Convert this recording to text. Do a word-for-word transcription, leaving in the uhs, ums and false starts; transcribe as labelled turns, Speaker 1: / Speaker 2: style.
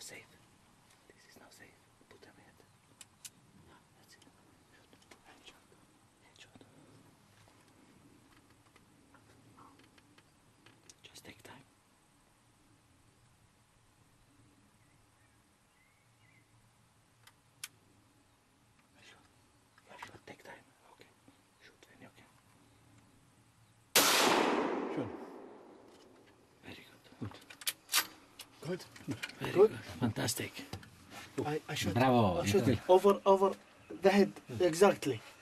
Speaker 1: safe. This is now safe. Put them in. That's it. Headshot. Headshot. Just take time. Headshot. Headshot. Take time. Okay. Shoot when you can.
Speaker 2: Schön.
Speaker 1: Very good.
Speaker 2: Good.
Speaker 1: Very
Speaker 2: Good.
Speaker 1: good. Fantastic.
Speaker 3: I, I shot,
Speaker 1: Bravo.
Speaker 3: I shot over over the head exactly.